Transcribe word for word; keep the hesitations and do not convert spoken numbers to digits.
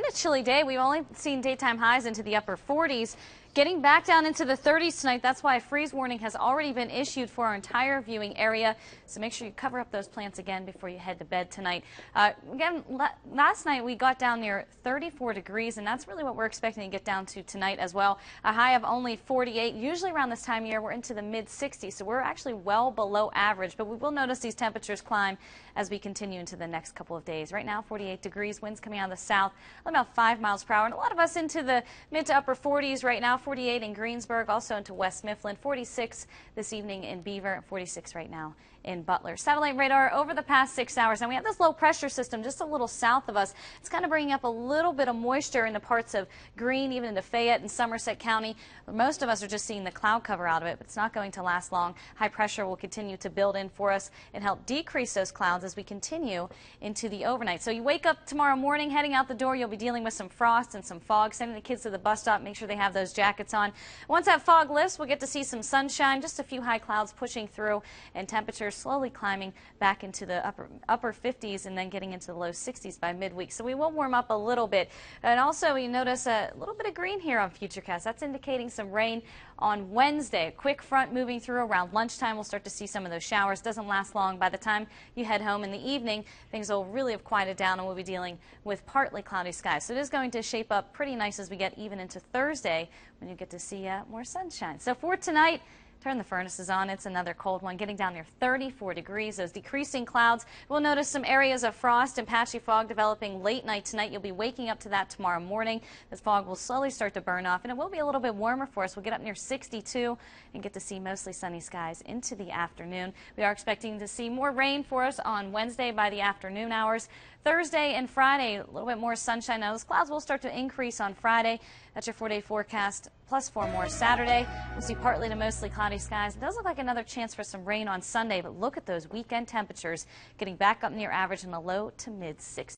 a chilly day. We've only seen daytime highs into the upper forties. Getting back down into the thirties tonight. That's why a freeze warning has already been issued for our entire viewing area. So make sure you cover up those plants again before you head to bed tonight. Uh, again, last night we got down near thirty-four degrees, and that's really what we're expecting to get down to tonight as well. A high of only forty-eight. Usually around this time of year we're into the mid sixties, so we're actually well below average. But we will notice these temperatures climb as we continue into the next couple of days. Right now, forty-eight degrees, winds coming out of the south, about five miles per hour, and a lot of us into the mid to upper forties right now. forty-eight in Greensburg, also into West Mifflin, forty-six this evening in Beaver, forty-six right now in Butler. Satellite radar over the past six hours. Now we have this low pressure system just a little south of us. It's kind of bringing up a little bit of moisture into parts of Greene, even into Fayette and Somerset County. Most of us are just seeing the cloud cover out of it, but it's not going to last long. High pressure will continue to build in for us and help decrease those clouds as we continue into the overnight. So you wake up tomorrow morning, heading out the door, you'll be dealing with some frost and some fog. Sending the kids to the bus stop, make sure they have those jackets on. Once that fog lifts, we'll get to see some sunshine, just a few high clouds pushing through, and temperatures slowly climbing back into the upper upper fifties and then getting into the low sixties by midweek. So we will warm up a little bit. And also you notice a little bit of green here on Futurecast. That's indicating some rain on Wednesday. A quick front moving through around lunchtime. We'll start to see some of those showers. Doesn't last long. By the time you head home in the evening, things will really have quieted down and we'll be dealing with partly cloudy skies. So it is going to shape up pretty nice as we get even into Thursday when you get to see uh, more sunshine. So for tonight, turn the furnaces on. It's another cold one, getting down near thirty-four degrees. Those decreasing clouds. We'll notice some areas of frost and patchy fog developing late night tonight. You'll be waking up to that tomorrow morning. This fog will slowly start to burn off, and it will be a little bit warmer for us. We'll get up near sixty-two and get to see mostly sunny skies into the afternoon. We are expecting to see more rain for us on Wednesday by the afternoon hours. Thursday and Friday, a little bit more sunshine. Now, those clouds will start to increase on Friday. That's your four-day forecast, plus four more Saturday. We'll see partly to mostly cloudy skies. It does look like another chance for some rain on Sunday, but look at those weekend temperatures getting back up near average in the low to mid sixties.